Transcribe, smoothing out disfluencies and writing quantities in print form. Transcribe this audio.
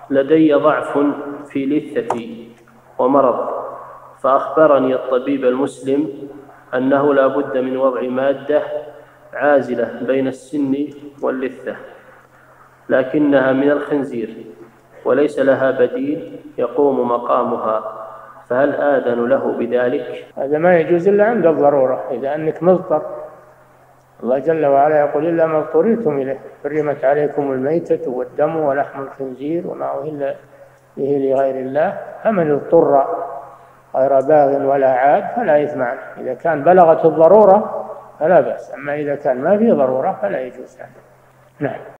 لدي ضعف في لثتي ومرض، فأخبرني الطبيب المسلم أنه لا بد من وضع مادة عازلة بين السن واللثة، لكنها من الخنزير وليس لها بديل يقوم مقامها، فهل آذن له بذلك؟ هذا ما يجوز إلا عند الضرورة، إذا أنك مضطر. الله جل وعلا يقول: إلا ما اضطررتم إليه، حرمت عليكم الميتة والدم ولحم الخنزير وما أهل به لغير الله، فمن اضطر غير باغ ولا عاد فلا إثم عليه. إذا كان بلغت الضرورة فلا بأس، أما إذا كان ما فيه ضرورة فلا يجوز. نعم.